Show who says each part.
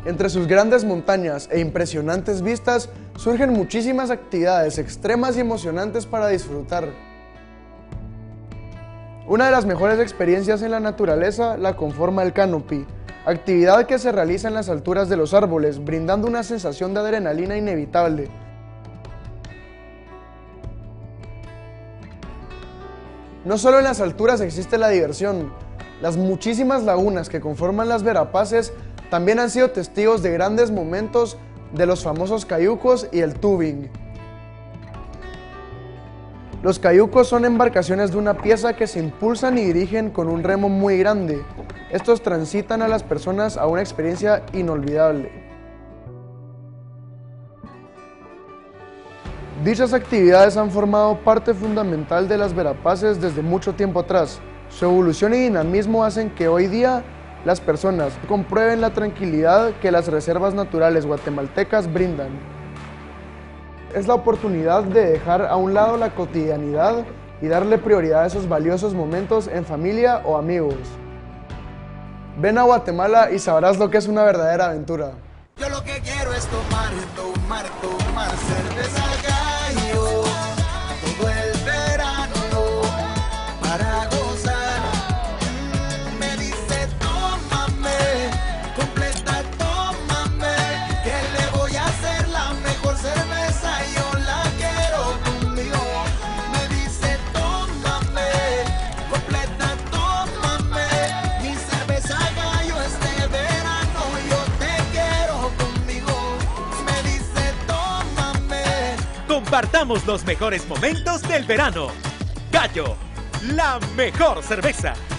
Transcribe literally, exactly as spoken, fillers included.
Speaker 1: Entre sus grandes montañas e impresionantes vistas, surgen muchísimas actividades extremas y emocionantes para disfrutar. Una de las mejores experiencias en la naturaleza la conforma el canopy, actividad que se realiza en las alturas de los árboles, brindando una sensación de adrenalina inevitable. No solo en las alturas existe la diversión, las muchísimas lagunas que conforman las Verapaces también han sido testigos de grandes momentos de los famosos cayucos y el tubing. Los cayucos son embarcaciones de una pieza que se impulsan y dirigen con un remo muy grande. Estos transitan a las personas a una experiencia inolvidable. Dichas actividades han formado parte fundamental de las Verapaces desde mucho tiempo atrás. Su evolución y dinamismo hacen que hoy día las personas comprueben la tranquilidad que las reservas naturales guatemaltecas brindan. Es la oportunidad de dejar a un lado la cotidianidad y darle prioridad a esos valiosos momentos en familia o amigos. Ven a Guatemala y sabrás lo que es una verdadera aventura.
Speaker 2: Yo lo que quiero es tomar, tomar, tomar cerveza gallo todo el verano para gozar. Me dice tómame, completa tómame, que le voy a hacer la mejor cerveza, yo la quiero conmigo. Me dice tómame, completa tómame, mi cerveza gallo este verano yo te quiero conmigo. Me dice tómame.
Speaker 3: Compartamos los mejores momentos del verano. Gallo, la mejor cerveza.